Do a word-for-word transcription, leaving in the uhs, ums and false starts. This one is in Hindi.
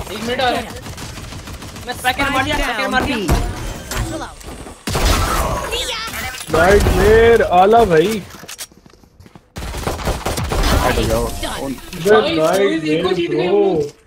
एक मिनट और मैं स्पाइकर मार दिया स्पाइकर मार दिया नाइटमेयर आला भाई हट जाओ नाइटमेयर ब्रो